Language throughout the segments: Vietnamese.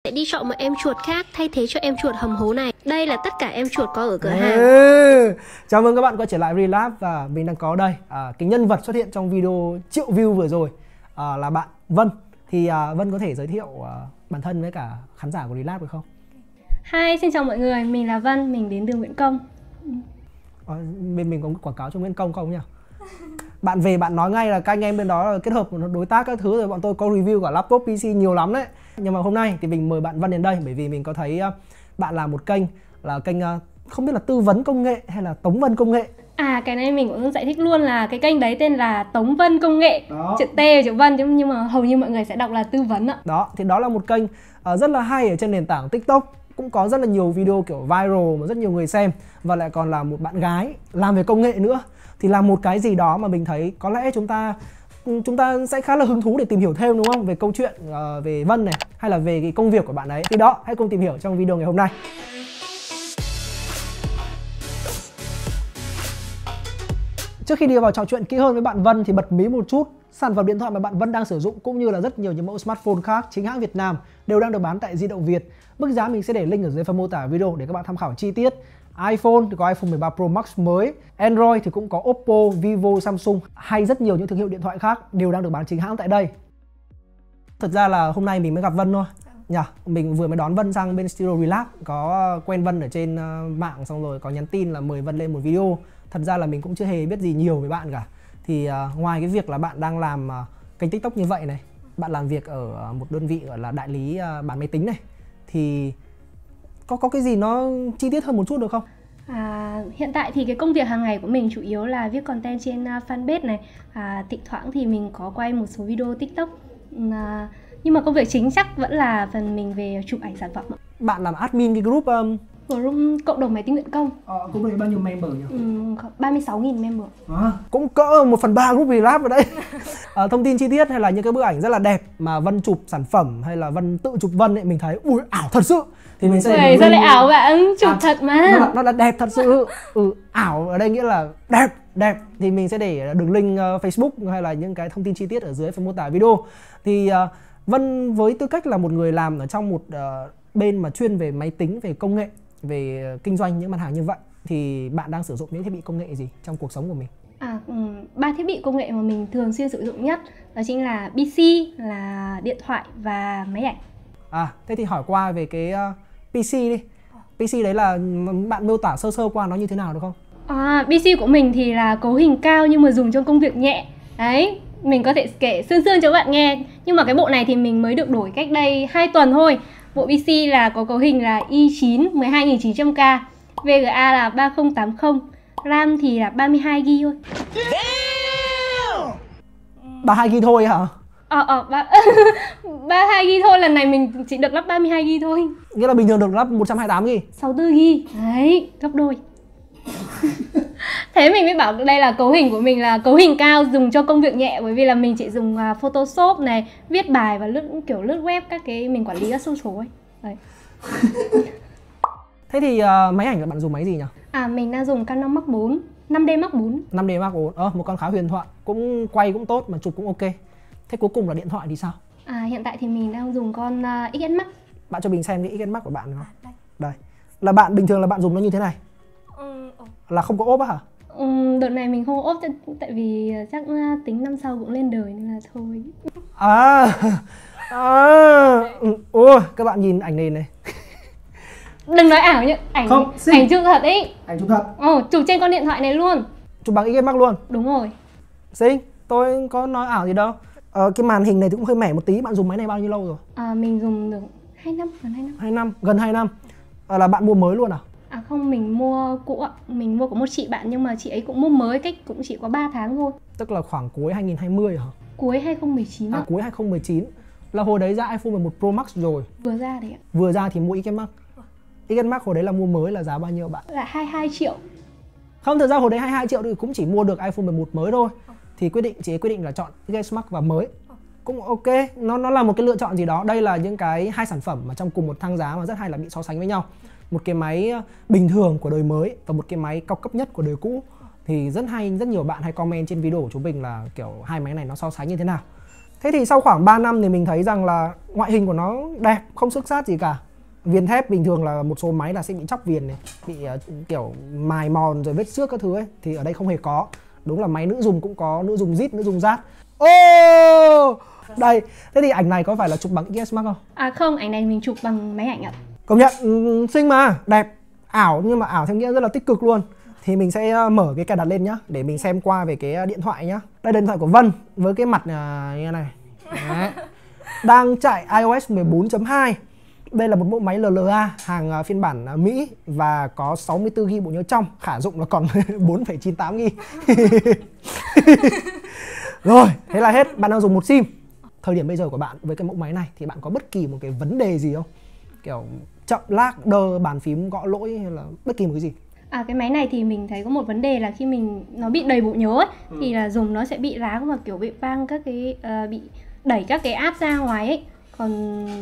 sẽ đi chọn một em chuột khác thay thế cho em chuột hầm hố này. Đây là tất cả em chuột có ở cửa hàng. Chào mừng các bạn quay trở lại Relab và mình đang có đây cái nhân vật xuất hiện trong video triệu view vừa rồi là bạn Vân. Thì Vân có thể giới thiệu bản thân với cả khán giả của Relab được không? Hi, xin chào mọi người, mình là Vân, mình đến từ Nguyễn Công. Bên mình có quảng cáo cho Nguyễn Công không nhỉ? Bạn về bạn nói ngay là các anh em bên đó là kết hợp đối tác các thứ, rồi bọn tôi có review cả laptop PC nhiều lắm đấy. Nhưng mà hôm nay thì mình mời bạn Vân đến đây bởi vì mình có thấy bạn làm một kênh là kênh không biết là tư vấn công nghệ hay là Tống Vân Công nghệ. Cái này mình cũng giải thích luôn là cái kênh đấy tên là Tống Vân Công nghệ. Đó. Chữ T và chữ Vân nhưng mà hầu như mọi người sẽ đọc là tư vấn ạ. Đó, thì đó là một kênh rất là hay ở trên nền tảng TikTok. Cũng có rất là nhiều video kiểu viral mà rất nhiều người xem. Và lại còn là một bạn gái làm về công nghệ nữa. Thì là một cái gì đó mà mình thấy có lẽ chúng ta sẽ khá là hứng thú để tìm hiểu thêm, đúng không? Về câu chuyện về Vân này hay là về cái công việc của bạn ấy. Thì đó, hãy cùng tìm hiểu trong video ngày hôm nay. Trước khi đi vào trò chuyện kỹ hơn với bạn Vân thì bật mí một chút. Sản phẩm điện thoại mà bạn Vân đang sử dụng cũng như là rất nhiều những mẫu smartphone khác chính hãng Việt Nam đều đang được bán tại Di động Việt. Mức giá mình sẽ để link ở dưới phần mô tả video để các bạn tham khảo chi tiết. iPhone thì có iPhone 13 Pro Max mới, Android thì cũng có Oppo, Vivo, Samsung hay rất nhiều những thương hiệu điện thoại khác đều đang được bán chính hãng tại đây. Thật ra là hôm nay mình mới gặp Vân thôi nhỉ. Mình vừa mới đón Vân sang bên studio Relab, có quen Vân ở trên mạng xong rồi có nhắn tin là mời Vân lên một video. Thật ra là mình cũng chưa hề biết gì nhiều về bạn cả. Thì ngoài cái việc là bạn đang làm kênh TikTok như vậy này, bạn làm việc ở một đơn vị gọi là đại lý bán máy tính này, thì có cái gì nó chi tiết hơn một chút được không? Hiện tại thì cái công việc hàng ngày của mình chủ yếu là viết content trên fanpage này. Thỉnh thoảng thì mình có quay một số video TikTok. Nhưng mà công việc chính chắc vẫn là phần mình về chụp ảnh sản phẩm. Bạn làm admin cái group cộng đồng máy tính Nguyễn Công. Group này bao nhiêu member nhỉ? 36.000 member. Cũng cỡ 1/3 group Relab ở đây. Thông tin chi tiết hay là những cái bức ảnh rất là đẹp mà Vân chụp sản phẩm hay là Vân tự chụp Vân ấy, mình thấy ui ảo thật sự. Thì mình sẽ ra lại ảo bạn, chụp thật mà. Nó là đẹp thật sự. Ảo ở đây nghĩa là đẹp. Thì mình sẽ để đường link Facebook hay là những cái thông tin chi tiết ở dưới phần mô tả video. Thì Vân với tư cách là một người làm ở trong một bên mà chuyên về máy tính, về công nghệ, về kinh doanh những mặt hàng như vậy, thì bạn đang sử dụng những thiết bị công nghệ gì trong cuộc sống của mình? 3 thiết bị công nghệ mà mình thường xuyên sử dụng nhất đó chính là PC, là điện thoại và máy ảnh. Thế thì hỏi qua về cái PC đi. PC đấy là bạn miêu tả sơ qua nó như thế nào được không? PC của mình thì là cấu hình cao nhưng mà dùng trong công việc nhẹ. Đấy, mình có thể kể sương cho các bạn nghe. Nhưng mà cái bộ này thì mình mới được đổi cách đây 2 tuần thôi. Bộ PC là có cấu hình là i9 12900K, VGA là 3080, RAM thì là 32GB thôi. 32GB thôi hả? 32GB thôi, lần này mình chỉ được lắp 32GB thôi. Nghĩa là bình thường được lắp 128GB. 64GB, đấy, gấp đôi. Thế mình mới bảo đây là cấu hình của mình là cấu hình cao, dùng cho công việc nhẹ, bởi vì là mình chỉ dùng Photoshop này, viết bài và lướt web các cái, mình quản lý các social ấy. Đấy. Thế thì máy ảnh là bạn dùng máy gì nhỉ? Mình đang dùng Canon Mark 4, 5D Mark 4. 5D Mark 4, một con khá huyền thoại, cũng quay cũng tốt mà chụp cũng ok. Thế cuối cùng là điện thoại thì sao? Hiện tại thì mình đang dùng con XS Max. Bạn cho mình xem cái XS Max của bạn được không? Đây. Là bạn bình thường là bạn dùng nó như thế này? Là không có ốp á hả? Đợt này mình không ốp tại vì chắc tính năm sau cũng lên đời nên là thôi. Các bạn nhìn ảnh này. Đừng nói ảo nhá, ảnh chụp thật ấy. Ảnh chụp thật. Chụp trên con điện thoại này luôn. Chụp bằng XS Max luôn? Đúng rồi. Xinh, tôi có nói ảo gì đâu. Cái màn hình này thì cũng hơi mẻ một tí. Bạn dùng máy này bao nhiêu lâu rồi? Mình dùng được 2 năm, gần 2 năm. Là bạn mua mới luôn à? Không, mình mua cũ ạ. Mình mua của một chị bạn nhưng mà chị ấy cũng mua mới, cách cũng chỉ có 3 tháng thôi. Tức là khoảng cuối 2020 hả? Cuối 2019 ạ. Cuối 2019. Là hồi đấy ra iPhone 11 Pro Max rồi. Vừa ra đấy ạ. Vừa ra thì mua XS Max. XS Max hồi đấy là mua mới là giá bao nhiêu bạn? Là 22 triệu. Không, thật ra hồi đấy 22 triệu thì cũng chỉ mua được iPhone 11 mới thôi. Thì chị ấy quyết định là chọn XS Max và mới. Cũng ok, nó là một cái lựa chọn gì đó. Đây là những cái hai sản phẩm mà trong cùng một thang giá mà rất hay là bị so sánh với nhau. Một cái máy bình thường của đời mới và một cái máy cao cấp nhất của đời cũ. Thì rất nhiều bạn hay comment trên video của chúng mình là kiểu hai máy này nó so sánh như thế nào. Thế thì sau khoảng 3 năm thì mình thấy rằng là ngoại hình của nó đẹp, không xước sát gì cả. Viền thép bình thường là một số máy là sẽ bị chóc viền này, bị kiểu mài mòn rồi vết xước các thứ ấy, thì ở đây không hề có. Đúng là máy nữ dùng cũng có, nữ dùng rít, nữ dùng rát. Đây, thế thì ảnh này có phải là chụp bằng XS Max không? À không, ảnh này mình chụp bằng máy ảnh ạ. Công nhận, xinh mà, đẹp, ảo, nhưng mà ảo theo nghĩa rất là tích cực luôn. Thì mình sẽ mở cái cài đặt lên nhá, để mình xem qua về cái điện thoại nhá. Đây là điện thoại của Vân với cái mặt như thế này. Đấy. Đang chạy iOS 14.2. Đây là một mẫu máy LLA hàng phiên bản Mỹ và có 64GB bộ nhớ trong, khả dụng là còn 4,98GB. Rồi, thế là hết. Bạn đang dùng một SIM. Thời điểm bây giờ của bạn với cái mẫu máy này thì bạn có bất kỳ một cái vấn đề gì không? Kiểu chậm lag, đơ, bàn phím gõ lỗi hay là bất kỳ một cái gì? À, cái máy này thì mình thấy có một vấn đề là khi nó bị đầy bộ nhớ ấy, thì là dùng nó sẽ bị lag và kiểu bị vang các cái bị đẩy các cái app ra ngoài ấy. Còn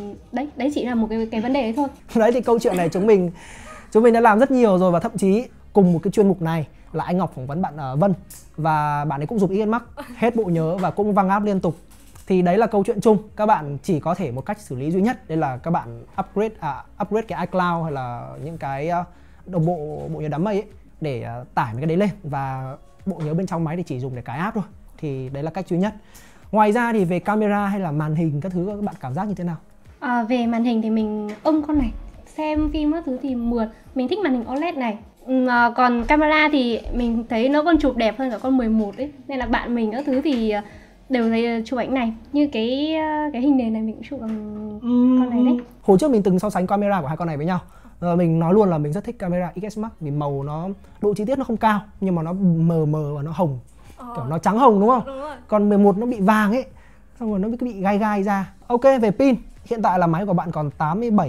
đấy chỉ là một cái vấn đề đấy thôi. Đấy thì câu chuyện này chúng mình đã làm rất nhiều rồi, và thậm chí cùng một cái chuyên mục này là anh Ngọc phỏng vấn bạn Vân, và bạn ấy cũng dùng XS Max, hết bộ nhớ và cũng văng app liên tục. Thì đấy là câu chuyện chung, các bạn chỉ có thể một cách xử lý duy nhất, đây là các bạn upgrade cái iCloud hay là những cái đồng bộ nhớ đám mây ấy, để tải mấy cái đấy lên, và bộ nhớ bên trong máy thì chỉ dùng để cái app thôi. Thì đấy là cách duy nhất. Ngoài ra thì về camera hay là màn hình các thứ, các bạn cảm giác như thế nào? Về màn hình thì mình ưng con này, xem phim các thứ thì mượt. Mình thích màn hình OLED này. Còn camera thì mình thấy nó còn chụp đẹp hơn cả con 11 ấy, nên là bạn mình các thứ thì đều thấy chụp ảnh này. Như cái hình nền này mình cũng chụp bằng con này đấy. Hồi trước mình từng so sánh camera của hai con này với nhau. Mình nói luôn là mình rất thích camera XS Max vì màu nó, độ chi tiết nó không cao nhưng mà nó mờ mờ và nó hồng. Kiểu nó trắng hồng đúng không? Đúng rồi. Còn 11 nó bị vàng ấy, xong rồi nó bị gai gai ra. Ok, về pin, hiện tại là máy của bạn còn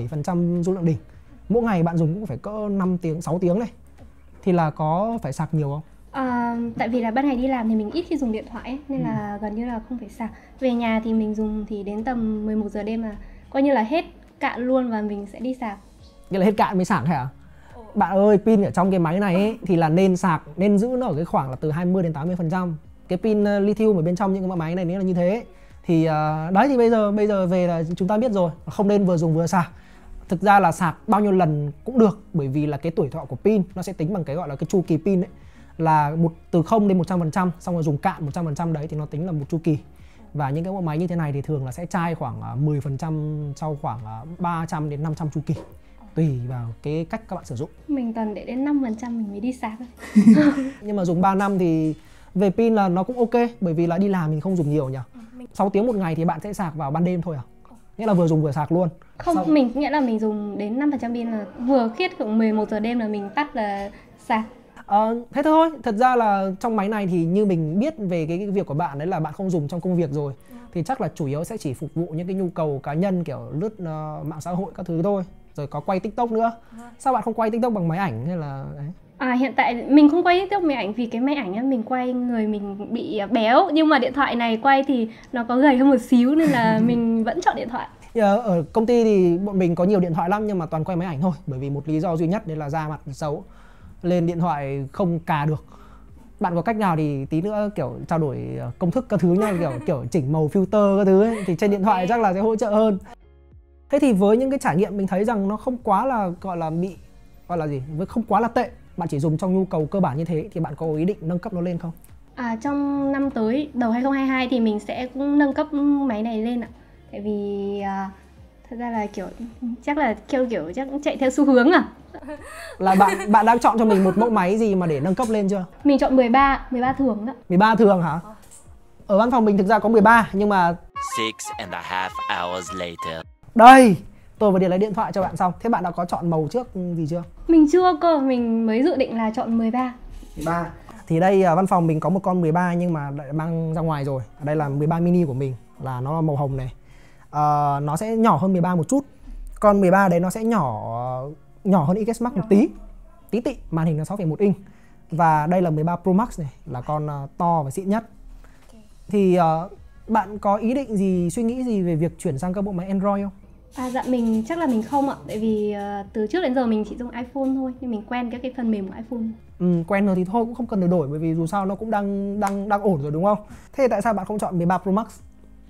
87% dung lượng đỉnh. Mỗi ngày bạn dùng cũng phải cỡ 5 tiếng, 6 tiếng này. Thì là có phải sạc nhiều không? Tại vì là ban ngày đi làm thì mình ít khi dùng điện thoại ấy, nên là gần như là không phải sạc. Về nhà thì mình dùng thì đến tầm 11 giờ đêm là coi như là hết cạn luôn và mình sẽ đi sạc. Nghĩa là hết cạn mới sạc hả? Bạn ơi, pin ở trong cái máy này ấy, thì là nên sạc, nên giữ nó ở cái khoảng là từ 20 đến 80%. Cái pin lithium ở bên trong những cái máy này nếu là như thế. Thì đấy, thì bây giờ về là chúng ta biết rồi, không nên vừa dùng vừa sạc. Thực ra là sạc bao nhiêu lần cũng được, bởi vì là cái tuổi thọ của pin nó sẽ tính bằng cái gọi là cái chu kỳ pin ấy, là từ 0 đến 100%, xong rồi dùng cạn 100% đấy thì nó tính là một chu kỳ. Và những cái mẫu máy như thế này thì thường là sẽ chai khoảng 10% sau khoảng 300 đến 500 chu kỳ, tùy vào cái cách các bạn sử dụng. Mình toàn để đến 5% mình mới đi sạc thôi. Nhưng mà dùng 3 năm thì về pin là nó cũng ok, bởi vì là đi làm mình không dùng nhiều nhỉ. 6 tiếng một ngày thì bạn sẽ sạc vào ban đêm thôi à? Nghĩa là vừa dùng vừa sạc luôn. Không, mình nghĩa là mình dùng đến 5% pin là vừa khiết khoảng 11 giờ đêm là mình tắt là sạc. Thế thôi, thật ra là trong máy này thì như mình biết về cái việc của bạn đấy là bạn không dùng trong công việc rồi, thì chắc là chủ yếu sẽ chỉ phục vụ những cái nhu cầu cá nhân kiểu lướt mạng xã hội các thứ thôi, rồi có quay TikTok nữa. Sao bạn không quay TikTok bằng máy ảnh hay là đấy? Hiện tại mình không quay TikTok máy ảnh vì cái máy ảnh á, mình quay người mình bị béo, nhưng mà điện thoại này quay thì nó có gầy hơn một xíu nên là mình vẫn chọn điện thoại. Ở công ty thì bọn mình có nhiều điện thoại lắm nhưng mà toàn quay máy ảnh thôi, bởi vì một lý do duy nhất đấy là da mặt xấu, lên điện thoại không cà được. Bạn có cách nào thì tí nữa kiểu trao đổi công thức các thứ nha, kiểu chỉnh màu filter các thứ ấy, thì trên điện thoại chắc là sẽ hỗ trợ hơn. Thế thì với những cái trải nghiệm mình thấy rằng nó không quá là không quá là tệ, bạn chỉ dùng trong nhu cầu cơ bản như thế, thì bạn có ý định nâng cấp nó lên không? Trong năm tới đầu 2022 thì mình sẽ cũng nâng cấp máy này lên ạ. Tại vì thật ra là chắc là chắc chạy theo xu hướng à. Là bạn đang chọn cho mình một mẫu máy gì mà để nâng cấp lên chưa? Mình chọn 13 thường đó. 13 thường hả? Ở văn phòng mình thực ra có 13 nhưng mà 6.5 hours later. Đây, tôi vừa điện lấy điện thoại cho bạn xong. Thế bạn đã có chọn màu trước gì chưa? Mình chưa cơ, mình mới dự định là chọn 13. Thì đây văn phòng mình có một con 13 nhưng mà đã mang ra ngoài rồi. Đây là 13 mini của mình, là nó là màu hồng này. Nó sẽ nhỏ hơn 13 một chút. Con 13 đấy nó sẽ nhỏ hơn XS Max một tí tị, màn hình là 6,1 inch. Và đây là 13 Pro Max này, là con to và xịn nhất. Thì bạn có ý định gì, suy nghĩ gì về việc chuyển sang các bộ máy Android không? Dạ mình chắc là mình không ạ. Tại vì từ trước đến giờ mình chỉ dùng iPhone thôi, nên mình quen các cái phần mềm của iPhone. Quen rồi thì thôi, cũng không cần đổi, bởi vì dù sao nó cũng đang ổn rồi đúng không? Thế tại sao bạn không chọn 13 Pro Max?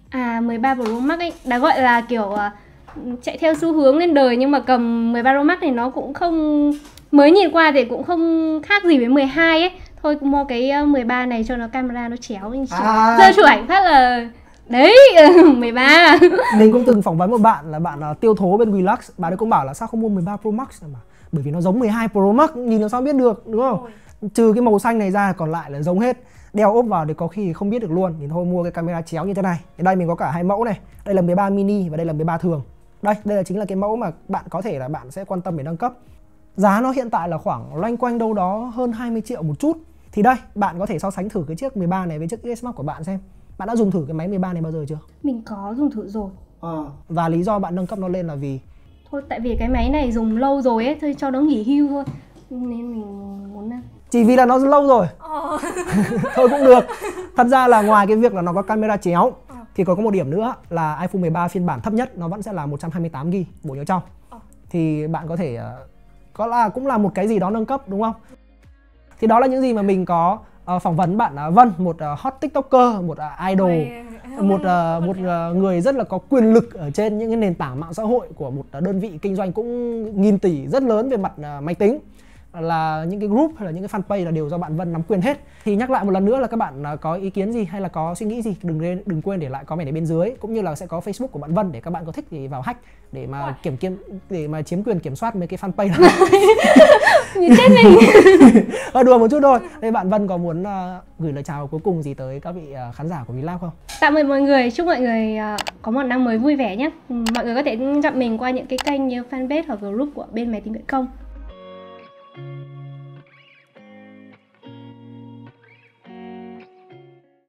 À 13 Pro Max ấy, đã gọi là kiểu chạy theo xu hướng lên đời, nhưng mà cầm 13 Pro Max thì nó cũng không, mới nhìn qua thì cũng không khác gì với 12 ấy. Thôi mua cái 13 này cho nó camera nó chéo, giờ chụp ảnh phát là đấy 13. Mình cũng từng phỏng vấn một bạn là bạn tiêu thố bên Relax, bạn ấy cũng bảo là sao không mua 13 Pro Max mà, bởi vì nó giống 12 Pro Max, nhìn làm sao biết được, đúng không? Trừ cái màu xanh này ra còn lại là giống hết, đeo ốp vào thì có khi không biết được luôn. Thì thôi mua cái camera chéo như thế này. Ở đây mình có cả hai mẫu này, đây là 13 mini và đây là 13 thường. Đây là chính là cái mẫu mà bạn có thể là bạn sẽ quan tâm để nâng cấp. Giá nó hiện tại là khoảng loanh quanh đâu đó hơn 20 triệu một chút. Thì đây, bạn có thể so sánh thử cái chiếc 13 này với chiếc XS Max của bạn xem. Bạn đã dùng thử cái máy 13 này bao giờ chưa? Mình có dùng thử rồi. Và lý do bạn nâng cấp nó lên là vì? Thôi tại vì cái máy này dùng lâu rồi ấy, thôi cho nó nghỉ hưu thôi, nên mình muốn nâng. Chỉ vì là nó lâu rồi? Thôi cũng được. Thật ra là ngoài cái việc là nó có camera chéo thì còn có một điểm nữa là iPhone 13 phiên bản thấp nhất nó vẫn sẽ là 128GB bộ nhớ trong. Thì bạn có thể cũng là một cái gì đó nâng cấp, đúng không? Thì đó là những gì mà mình có phỏng vấn bạn Vân, một hot tiktoker, một idol, một người rất là có quyền lực ở trên những cái nền tảng mạng xã hội của một đơn vị kinh doanh cũng nghìn tỷ rất lớn về mặt máy tính, là những cái group hay là những cái fanpage là đều do bạn Vân nắm quyền hết. Thì nhắc lại một lần nữa là các bạn có ý kiến gì hay là có suy nghĩ gì đừng quên để lại comment ở bên dưới, cũng như là sẽ có Facebook của bạn Vân để các bạn có thích thì vào hack để mà để mà chiếm quyền kiểm soát mấy cái fanpage này. Chết mình. Đùa một chút thôi. Đây bạn Vân có muốn gửi lời chào cuối cùng gì tới các vị khán giả của Vlog không? Tạm biệt mọi người, chúc mọi người có một năm mới vui vẻ nhé. Mọi người có thể chọn mình qua những cái kênh như fanpage hoặc group của bên máy tính.com.